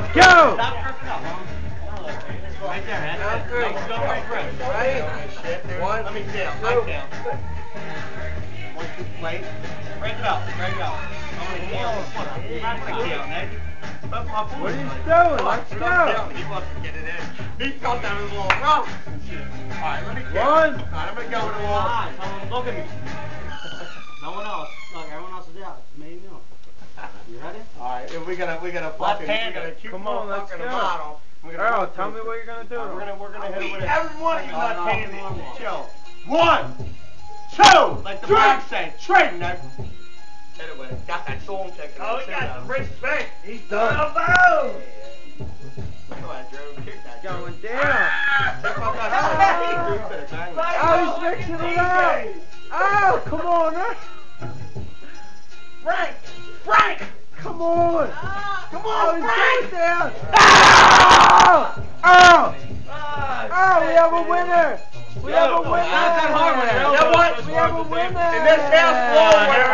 Let's go! Right there, man. Let's go right for it. Right? One. Let me count. I count. 1, 2, wait. Break it up. Break it up. I'm going to count. I'm going to count, Nick. What are you doing? Let's go! He wants to get it in. He felt that was a little rough. Alright, let me count. One. Alright, I'm going to go with a wall. Look at me. No one else. Look, everyone else is out. It's me and you. You ready? Alright, we got a cute Come on, let's fucking go. model. Earl, tell me what you're gonna do. We're gonna hit it with it. Everyone is not paying paying it. Chill. 1, 2, Like the three. Bronx say, trade, Nick. Hit it with it. Got that soul check. Oh, he got some respect. He's done. Bravo! Go ahead, Drew. Kick that. Going down. Oh, he's mixing it up. Oh, come on, huh? Frank! Come on. Come Oh, on, he's Frank! going down. Oh! Oh, we have a winner. We have a winner. Not that hard one, Drew. You know what? We have a winner. In this house, floor,